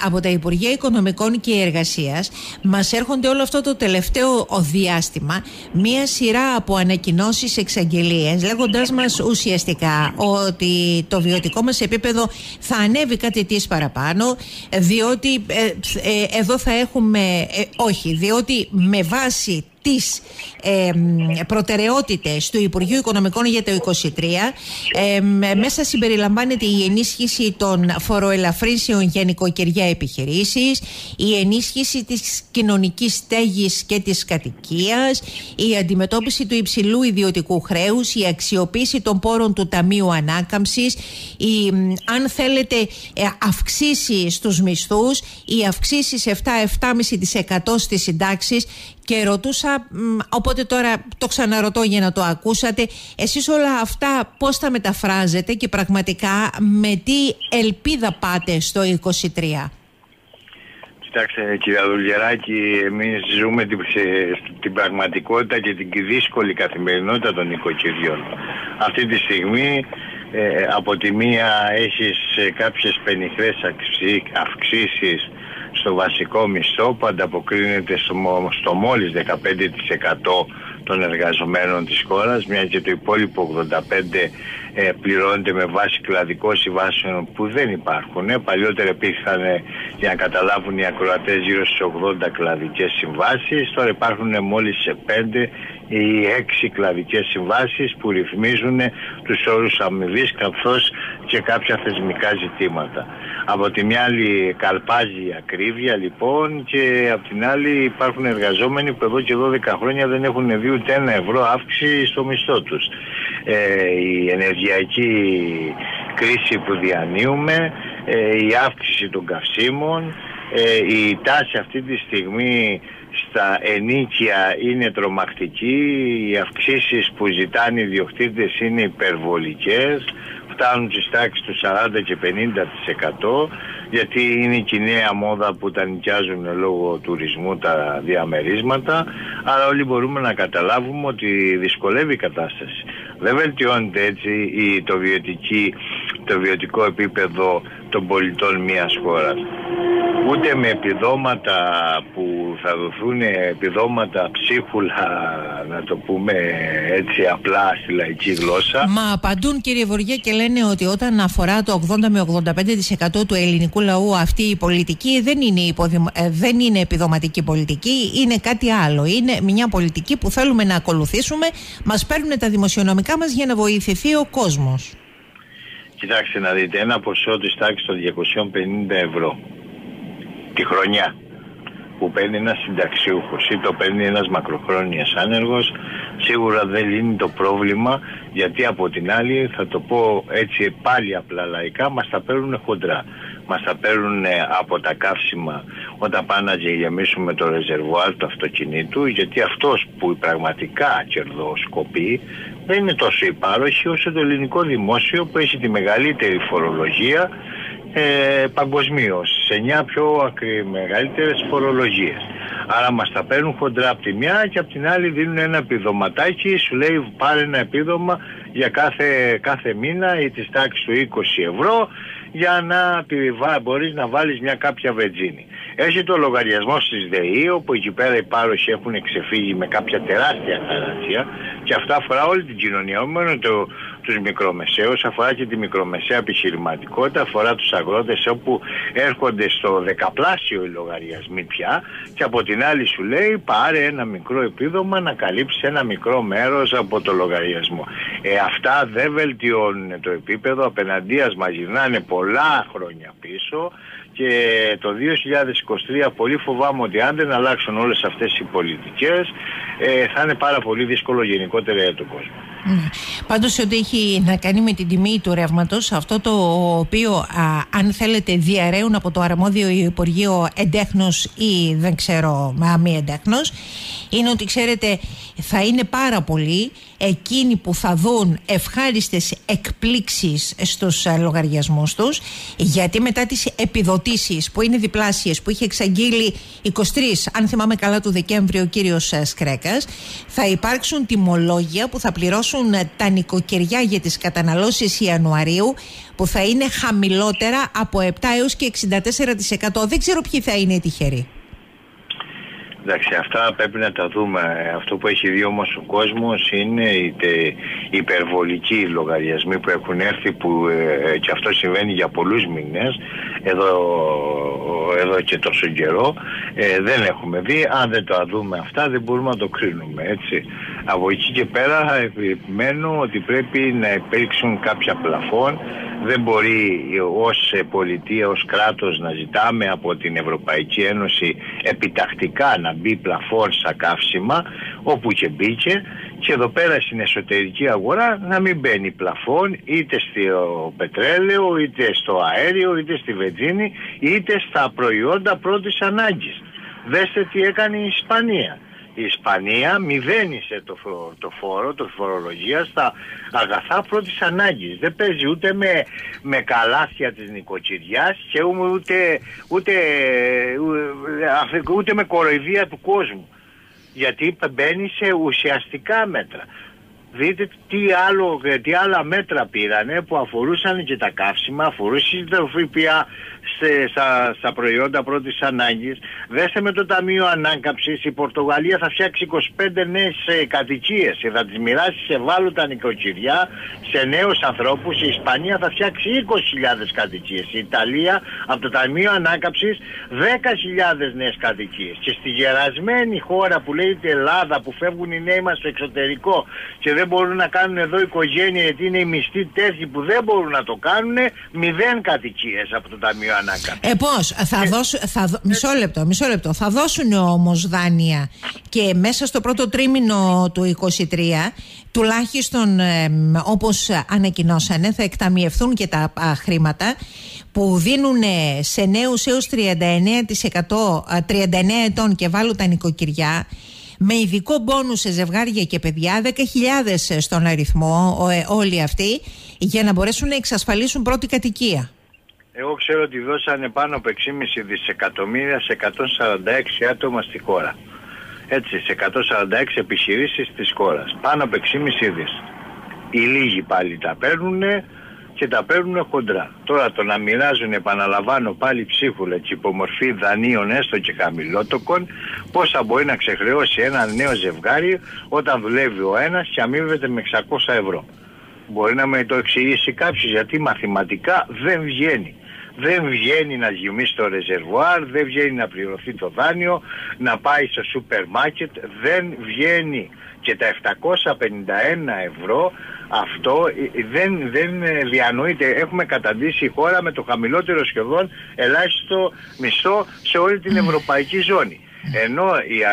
από τα Υπουργεία Οικονομικών και Εργασίας μας έρχονται όλο αυτό το τελευταίο διάστημα μία σειρά από ανακοινώσεις, εξαγγελίες, λέγοντάς μας ουσιαστικά ότι το βιωτικό μας επίπεδο θα ανέβει κάτι της παραπάνω, διότι εδώ θα έχουμε, διότι με βάση τις προτεραιότητες του Υπουργείου Οικονομικών για το 2023 μέσα συμπεριλαμβάνεται η ενίσχυση των φοροελαφρύνσεων για νοικοκυριά επιχειρήσεις, η ενίσχυση της κοινωνικής στέγης και της κατοικίας, η αντιμετώπιση του υψηλού ιδιωτικού χρέους, η αξιοποίηση των πόρων του Ταμείου Ανάκαμψης, αν θέλετε αυξήσεις στους μισθούς, οι αυξήσεις 7-7,5% στις συντάξεις. Και ρωτούσα, οπότε τώρα το ξαναρωτώ για να το ακούσατε, εσείς όλα αυτά πώς τα μεταφράζετε και πραγματικά με τι ελπίδα πάτε στο 2023? Κοιτάξτε κυρία Δουλγεράκη, εμείς ζούμε την πραγματικότητα και την δύσκολη καθημερινότητα των νοικοκυριών. Αυτή τη στιγμή από τη μία έχεις κάποιες πενιχρές αυξήσεις στο βασικό μισθό που ανταποκρίνεται στο μόλις 15% των εργαζομένων της χώρας, μια και το υπόλοιπο 85% πληρώνεται με βάση κλαδικών συμβάσεων που δεν υπάρχουν. Παλιότερα υπήρχαν, για να καταλάβουν οι ακροατές, γύρω στις 80 κλαδικές συμβάσεις. Τώρα υπάρχουν μόλις 5 ή 6 κλαδικές συμβάσεις που ρυθμίζουν τους όρους αμοιβής καθώς και κάποια θεσμικά ζητήματα. Από τη μια άλλη καλπάζει η ακρίβεια λοιπόν, και από την άλλη υπάρχουν εργαζόμενοι που εδώ και 12 χρόνια δεν έχουν δει ούτε €1 αύξηση στο μισθό τους. Η ενεργειακή κρίση που διανύουμε, η αύξηση των καυσίμων, η τάση αυτή τη στιγμή στα ενίκια είναι τρομακτική, οι αυξήσεις που ζητάνε οι ιδιοκτήτες είναι υπερβολικές, φτάνουν στις τάξεις του 40 και 50%, γιατί είναι και η νέα μόδα που τα νοικιάζουν λόγω τουρισμού τα διαμερίσματα. Άρα όλοι μπορούμε να καταλάβουμε ότι δυσκολεύει η κατάσταση. Δεν βελτιώνεται έτσι το βιωτικό επίπεδο των πολιτών μιας χώρας. Ούτε με επιδόματα που θα δοθούν, επιδόματα ψίχουλα, να το πούμε έτσι απλά στη λαϊκή γλώσσα. Μα απαντούν, κύριε Βοριά, και λένε ότι όταν αφορά το 80 με 85% του ελληνικού λαού αυτή η πολιτική δεν είναι επιδοματική πολιτική, είναι κάτι άλλο. Είναι μια πολιτική που θέλουμε να ακολουθήσουμε. Μας παίρνουν τα δημοσιονομικά μας για να βοηθηθεί ο κόσμος. Κοιτάξτε να δείτε, ένα ποσό της τάξης των €250 τη χρονιά που παίρνει ένας συνταξιούχος ή το παίρνει ένας μακροχρόνιας άνεργος, σίγουρα δεν λύνει το πρόβλημα, γιατί από την άλλη, θα το πω έτσι πάλι απλά λαϊκά, μας τα παίρνουν χοντρά. Μας τα παίρνουν από τα καύσιμα όταν πάνε να γεμίσουμε το ρεζερβουάρ του αυτοκινήτου, γιατί αυτός που πραγματικά κερδοσκοπεί δεν είναι τόσο οι πάροχοι όσο το ελληνικό δημόσιο που έχει τη μεγαλύτερη φορολογία παγκοσμίως, σε 9 πιο μεγαλύτερες φορολογίες. Άρα μας τα παίρνουν χοντρά από τη μια και από την άλλη δίνουν ένα επιδοματάκι, σου λέει πάρε ένα επίδομα για κάθε μήνα ή της τάξης του €20 για να μπορείς να βάλεις μια κάποια βενζίνη. Έχει το λογαριασμό της ΔΕΗ, όπου εκεί πέρα οι πάροχοι έχουν ξεφύγει με κάποια τεράστια χαρακτήρα, και αυτά αφορά όλη την κοινωνία, όχι μόνο τους μικρομεσαίους, αφορά και τη μικρομεσαία επιχειρηματικότητα, αφορά τους αγρότες, όπου έρχονται στο δεκαπλάσιο οι λογαριασμοί πια, και από την άλλη σου λέει πάρε ένα μικρό επίδομα να καλύψει ένα μικρό μέρος από το λογαριασμό. Αυτά δεν βελτιώνουν το επίπεδο, απέναντίας μας γυρνάνε πολλά χρόνια πίσω, και το 2023 πολύ φοβάμαι ότι αν δεν αλλάξουν όλες αυτές οι πολιτικές θα είναι πάρα πολύ δύσκολο γενικότερα για τον κόσμο. Πάντως, ότι έχει να κάνει με την τιμή του ρεύματος, αυτό το οποίο αν θέλετε διαρρέουν από το αρμόδιο Υπουργείο εντέχνος ή δεν ξέρω μη εντέχνος, είναι ότι ξέρετε θα είναι πάρα πολλοί εκείνοι που θα δουν ευχάριστες εκπλήξεις στους λογαριασμούς τους, γιατί μετά τις επιδοτήσεις που είναι διπλάσιες που είχε εξαγγείλει 23, αν θυμάμαι καλά, του Δεκέμβρη ο κύριος Σκρέκας, θα υπάρξουν τιμολόγια που θα πληρώσουν τα νοικοκυριά για τις καταναλώσεις Ιανουαρίου, που θα είναι χαμηλότερα από 7 έως και 64%. Δεν ξέρω ποιοι θα είναι οι τυχεροί. Εντάξει, αυτά πρέπει να τα δούμε. Αυτό που έχει δει όμως ο κόσμος είναι είτε υπερβολικοί λογαριασμοί που έχουν έρθει, που και αυτό συμβαίνει για πολλούς μήνες εδώ και τόσο καιρό. Δεν έχουμε δει. Αν δεν το δούμε αυτά, δεν μπορούμε να το κρίνουμε, έτσι. Από εκεί και πέρα επιμένω ότι πρέπει να υπήρξουν κάποια πλαφόν. Δεν μπορεί ως πολιτεία, ως κράτος να ζητάμε από την Ευρωπαϊκή Ένωση επιτακτικά να μπει πλαφόν στα καύσιμα, όπου και μπήκε, και εδώ πέρα στην εσωτερική αγορά να μην μπαίνει πλαφόν είτε στο πετρέλαιο, είτε στο αέριο, είτε στη βενζίνη, είτε στα προϊόντα πρώτης ανάγκης. Δέστε τι έκανε η Ισπανία. Η Ισπανία μηδένισε το φόρο, το φορολογία στα αγαθά πρώτης ανάγκης. Δεν παίζει ούτε με καλάθια της νοικοκυριάς και ούτε με κοροϊδία του κόσμου. Γιατί μπαίνει σε ουσιαστικά μέτρα. Δείτε τι άλλα μέτρα πήρανε που αφορούσαν και τα καύσιμα, αφορούσαν το ΦΠΑ στα προϊόντα πρώτης ανάγκης. Δέστε με το Ταμείο Ανάκαμψης, η Πορτογαλία θα φτιάξει 25 νέες κατοικίες και θα τις μοιράσει σε ευάλωτα νοικοκυριά, σε νέους ανθρώπους. Η Ισπανία θα φτιάξει 20.000 κατοικίες. Η Ιταλία από το Ταμείο Ανάκαμψης 10.000 νέες κατοικίες. Και στη γερασμένη χώρα που λέγεται Ελλάδα, που φεύγουν οι νέοι μας στο εξωτερικό και δεν μπορούν να κάνουν εδώ οικογένεια γιατί είναι οι μισθοί τέτοιοι που δεν μπορούν να το κάνουν, 0 κατοικίες από το Ταμείο Ανάκαμψης. Πώς, μισό λεπτό. Θα δώσουν όμως δάνεια και μέσα στο πρώτο τρίμηνο του 2023, τουλάχιστον όπως ανακοινώσανε, θα εκταμιευθούν και τα χρήματα που δίνουν σε νέους έως 39 ετών και ευάλωτα νοικοκυριά, με ειδικό μπόνους σε ζευγάρια και παιδιά, 10.000 στον αριθμό όλοι αυτοί, για να μπορέσουν να εξασφαλίσουν πρώτη κατοικία. Εγώ ξέρω ότι δώσανε πάνω από 6,5 δισεκατομμύρια σε 146 άτομα στη χώρα. Έτσι, σε 146 επιχειρήσεις της χώρας. Πάνω από 6,5 δις. Οι λίγοι πάλι τα παίρνουνε και τα παίρνουνε χοντρά. Τώρα το να μοιράζουν, επαναλαμβάνω πάλι ψίχουλα και υπομορφή δανείων έστω και χαμηλότοκων, πόσα μπορεί να ξεχρεώσει ένα νέο ζευγάρι όταν δουλεύει ο ένας και αμείβεται με 600 ευρώ. Μπορεί να με το εξηγήσει κάποιος, γιατί μαθηματικά δεν βγαίνει. Δεν βγαίνει να γεμίσει το ρεζερβουάρ, δεν βγαίνει να πληρωθεί το δάνειο, να πάει στο σούπερ μάρκετ, δεν βγαίνει. Και τα 751 ευρώ αυτό δεν διανοείται. Έχουμε καταντήσει η χώρα με το χαμηλότερο σχεδόν ελάχιστο μισθό σε όλη την ευρωπαϊκή ζώνη. Ενώ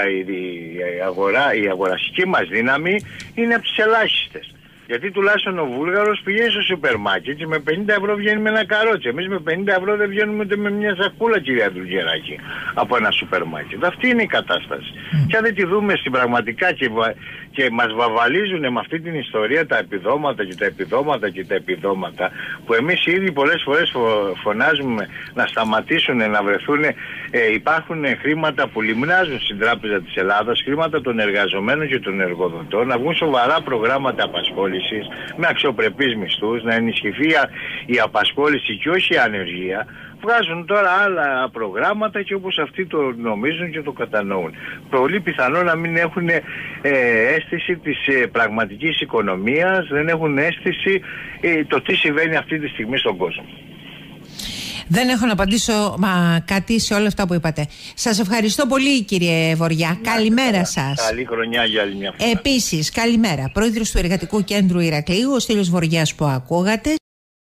η αγοραστική μας δύναμη είναι από τις ελάχιστες. Γιατί τουλάχιστον ο Βούλγαρος πηγαίνει στο σούπερ μάρκετ και με 50 ευρώ βγαίνει με ένα καρότσι. Εμείς με 50 ευρώ δεν βγαίνουμε ούτε με μια σακούλα, κυρία Δουλγεράκη, από ένα σούπερ μάρκετ. Αυτή είναι η κατάσταση. Και αν δεν τη δούμε στην πραγματικά και μας βαβαλίζουν με αυτή την ιστορία τα επιδόματα που εμείς ήδη πολλές φορές φωνάζουμε να σταματήσουν, να βρεθούν. Υπάρχουν χρήματα που λιμνάζουν στην Τράπεζα της Ελλάδας, χρήματα των εργαζομένων και των εργοδοτών, να βγουν σοβαρά προγράμματα απασχόλησης με αξιοπρεπείς μισθούς, να ενισχυθεί η απασχόληση και όχι η ανεργία. Βγάζουν τώρα άλλα προγράμματα και όπως αυτοί το νομίζουν και το κατανοούν. Πολύ πιθανό να μην έχουν αίσθηση της πραγματικής οικονομίας, δεν έχουν αίσθηση το τι συμβαίνει αυτή τη στιγμή στον κόσμο. Δεν έχω να απαντήσω κάτι σε όλα αυτά που είπατε. Σας ευχαριστώ πολύ, κύριε Βοριά. Καλημέρα σας. Καλή χρονιά για άλλη μια φορά. Επίσης, καλημέρα. Πρόεδρος του Εργατικού Κέντρου Ηρακλείου, ο Στέλιος Βοριάς που ακούγατε.